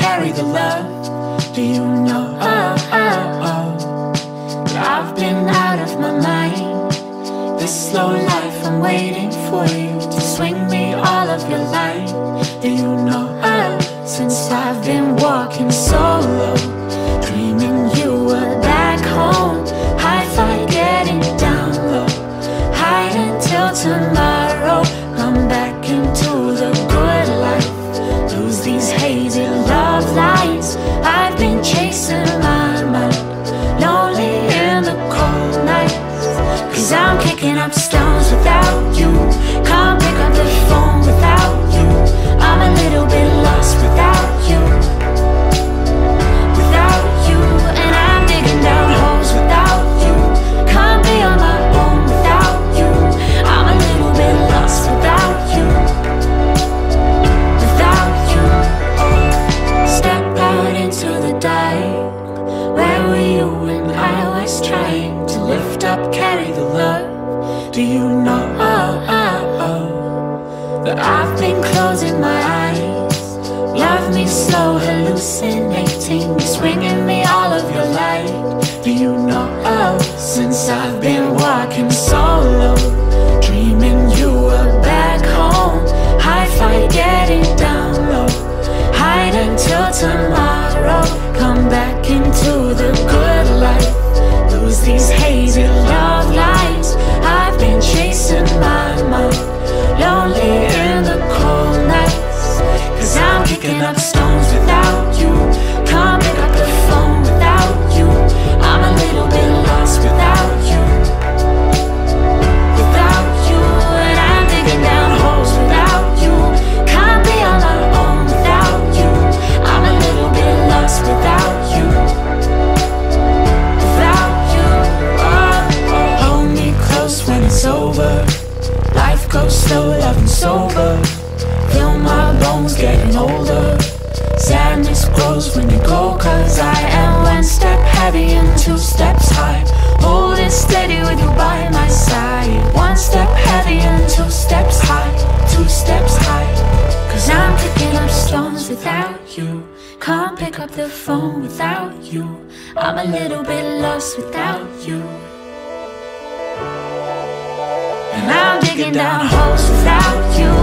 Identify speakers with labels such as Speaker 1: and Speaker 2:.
Speaker 1: carry the love. Do you know that I've been out of my mind? This slow life, I'm waiting for you to swing me all of your light. Do you know since I've been walking solo, dreaming you were back home, hi-fi getting down low, hide until tomorrow, come back into the good life, lose these hazy love lights. I've been chasing my mind, lonely in the cold nights, 'cause I'm kicking up stones without you, can't pick up the phone without you, I'm a little bit lost without you, and I'm digging down holes without you, can't be on my own without you, I'm a little bit lost without you, Step out into the dark, where were you when I was trying to lift up, carry the love? Do you know that I've been closing my eyes? Love me slow, hallucinating, swinging me all of your light. Do you know since I've been walking solo, dreaming you were back home, hi-fi getting down low, hide until tomorrow, come back into the good life, lose these hazy love lights. I've been chasing my mind, lonely in the cold nights, 'cause I'm kicking up stones without you, can't pick up the phone without you, I'm a little bit lost without you, and I'm digging down holes without you, can't be on my own without you, I'm a little bit lost without you, Hold me close when it's over, life goes slow, loving sober, feel my bones getting older, sadness grows when you go, 'cause I am one step heavy and two steps high, hold it steady with you by my side, one step heavy and two steps high, 'cause I'm picking up stones without you, can't pick up the phone without you, I'm a little bit lost without you, and I'm digging down holes without you,